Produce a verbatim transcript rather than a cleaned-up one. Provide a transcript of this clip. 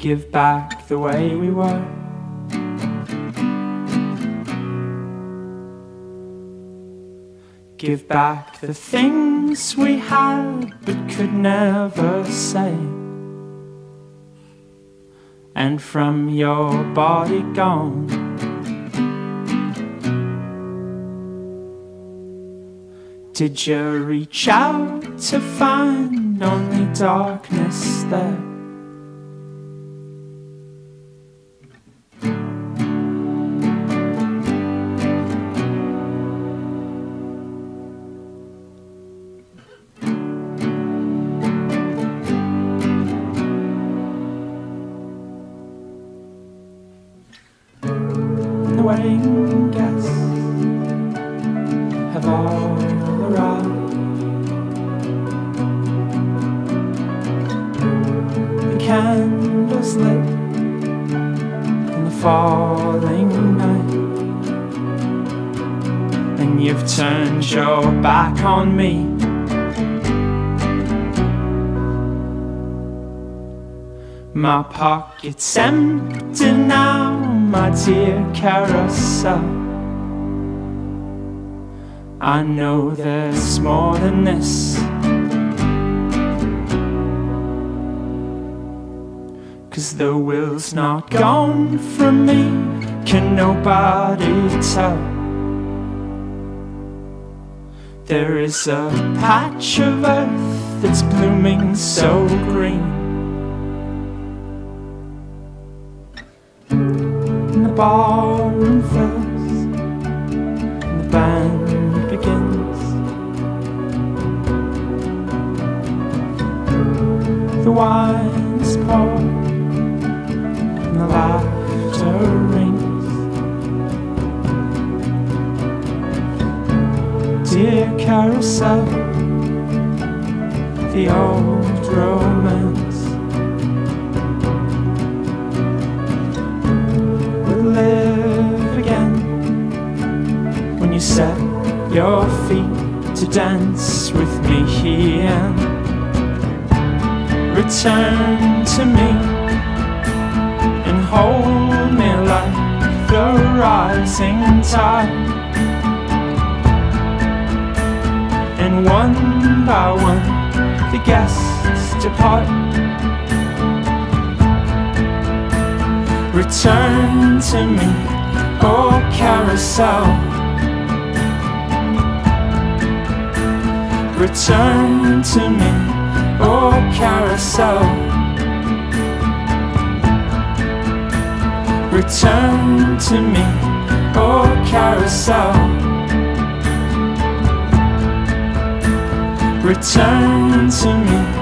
give back the way we were. Give back the things we had but could never say. And from your body gone, did you reach out to find only darkness there? The wedding guests have all arrived. The candles lit in the falling night, and you've turned your back on me. My pocket's empty now, my dear Carousel. I know there's more than this, 'cause the will's not gone from me. Can nobody tell? There is a patch of earth that's blooming so green. The ballroom fills and the band begins. The wine is poured and the laughter rings. Dear Carousel, the old romance live again when you set your feet to dance with me here, and return to me and hold me like the rising tide. And one by one the guests depart. Return to me, oh Carousel. Return to me, oh Carousel. Return to me, oh Carousel. Return to me,